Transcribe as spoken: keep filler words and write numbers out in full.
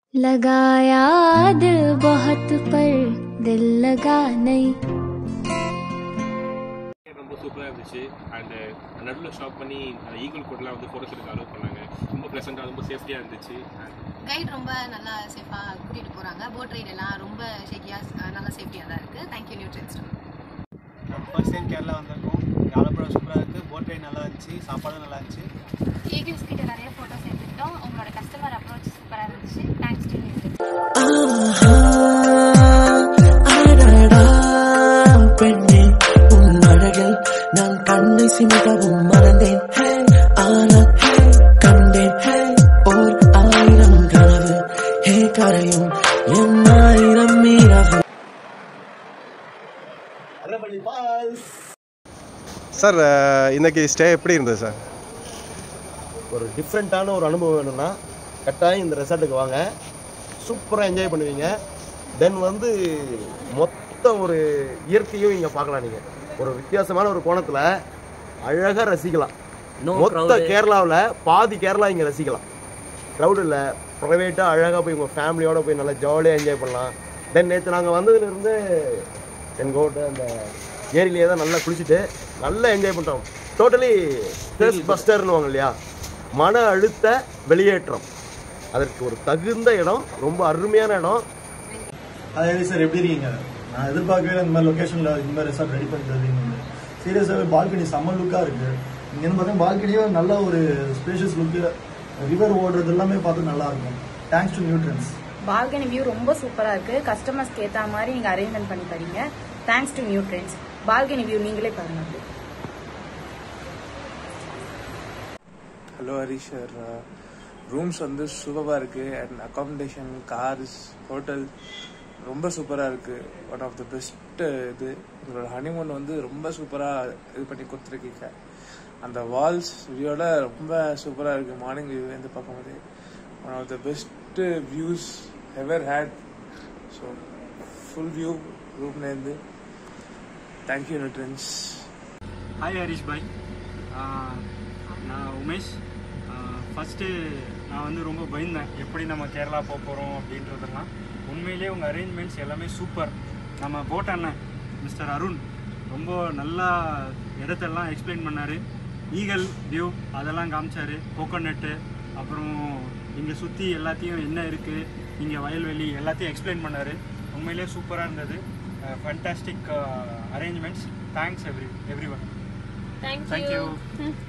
लगाया दिल बहुत पर दिल लगा नहीं ரொம்ப சூப்பராக இருந்துச்சு. அண்ட் நடுவில் ஷாப் பண்ணி ஈகிள் கோட்லாம் வந்து ஃபோட்டோஸ் எடுக்க அலோவ் பண்ணாங்க. ரொம்ப ப்ளசண்ட்டாக ரொம்ப சேஃப்டியாக இருந்துச்சு. கைட் ரொம்ப நல்லா சேஃபாக கூட்டிகிட்டு போகிறாங்க. போட் ரைட் எல்லாம் ரொம்ப ஷேக்கியாக நல்லா சேஃப்டியாக தான் இருக்குது. Thank you Neutrons. First time Kerala வந்திருக்கோம். ஆலப்புழா சூப்பராக இருக்குது. போட் ரைட் நல்லா இருந்துச்சு. சாப்பாடும் நல்லா இருந்துச்சு. ஈகிள்ஸ் கிட்ட நிறைய ஃபோட்டோஸ் எடுத்துக்கிட்டோம். உங்களோட கஸ்டமர் அப்ரோச் சூப்பராக இருந்துச்சு. Thanks to Neutrons. பெண்ணே உன் அழகில் நான் கண்ணை சிமிகவும் மறந்தேன். ஆனால் கண்டேன் ஓர் ஆயிரம் கனவு ஹே கரையும் என் ஆயிரம் மீறவு. சார் இன்னைக்கு ஸ்டே எப்படி இருந்தது சார்? ஒரு டிஃப்ரெண்ட்டான ஒரு அனுபவம் வேணும்னா கட்டாயம் இந்த ரெசார்ட்டுக்கு வாங்க. சூப்பராக என்ஜாய் பண்ணுவீங்க. தென் வந்து மொத்த ஒரு இயற்கையும் இங்கே பார்க்கலாம். நீங்கள் ஒரு வித்தியாசமான ஒரு கோணத்தில் அழகாக ரசிக்கலாம். மொத்த கேரளாவில் பாதி கேரளா இங்கே ரசிக்கலாம். க்ரௌட் இல்லை, ப்ரைவேட்டாக அழகாக போய் உங்கள் ஃபேமிலியோடு போய் நல்லா ஜாலியாக என்ஜாய் பண்ணலாம். தென் நேற்று நாங்கள் வந்ததுலேருந்து என் கோட்டை அந்த ஏரியிலேயே தான் நல்லா குளிச்சுட்டு நல்லா என்ஜாய் பண்ணுறோம். டோட்டலி ஸ்ட்ரெஸ் பஸ்டர்னுவாங்க இல்லையா, மன அழுத்த வெளியேற்றம். அதற்கு ஒரு தகுந்த இடம், ரொம்ப அருமையான இடம். அதே சார் எப்படி இருக்கீங்க? நான் எதிர்பார்க்கவே இந்த மாதிரி லொக்கேஷனில் இந்த மாதிரி ரெசார்ட் ரெடி பண்ணி தருவீங்க. சீரியஸாகவே பால்கனி செம்ம லுக்காக இருக்குது. இங்கேருந்து பார்த்தீங்கன்னா பால்கனியும் நல்ல ஒரு ஸ்பேஷியஸ் லுக்கு, ரிவர் ஓடுறது எல்லாமே பார்த்து நல்லாயிருக்கும். Thanks to Neutrons. Balcony view ரொம்ப சூப்பராக இருக்குது. கஸ்டமர்ஸ்க்கு ஏற்ற மாதிரி நீங்கள் அரேஞ்ச்மெண்ட் பண்ணி தரீங்க. Thanks to Neutrons. Balcony view நீங்களே பாருங்கள். ஹலோ ஹரிஷ் சார், ரூம்ஸ் வந்து சூப்பராக இருக்குது. அண்ட் அகாமடேஷன், கார்ஸ், ஹோட்டல் ரொம்ப சூப்பராக இருக்குது. ஒன் ஆஃப் த பெஸ்ட்டு இது. உங்களோட ஹனிமூன் வந்து ரொம்ப சூப்பராக இது பண்ணி கொடுத்துருக்கீங்க. அந்த வால்ஸ் வியூவோட ரொம்ப சூப்பராக இருக்குது. மார்னிங் வியூ வந்து பார்க்கும்போது one of the best views ever had. So full view ரூம்லேருந்து. Thank you Neutrons. Hi Harish bhai, நான் உமேஷ். ஃபஸ்ட்டு நான் வந்து ரொம்ப பயந்தேன் எப்படி நம்ம கேரளா போக போகிறோம் அப்படின்றதெல்லாம். உண்மையிலேயே உங்கள் அரேஞ்ச்மெண்ட்ஸ் எல்லாமே சூப்பர். நம்ம போட் அண்ணன் மிஸ்டர் அருண் ரொம்ப நல்லா இடத்தெல்லாம் எக்ஸ்பிளைன் பண்ணார். ஈகல் வியூ அதெல்லாம் காமிச்சார். கோகோனட்டு, அப்புறம் இங்கே சுற்றி எல்லாத்தையும் என்ன இருக்குது, இங்கே வயல்வெளி எல்லாத்தையும் எக்ஸ்பிளைன் பண்ணார். உண்மையிலேயே சூப்பராக இருந்தது. Fantastic arrangements. Thanks every everyone. Thank you. Thank you.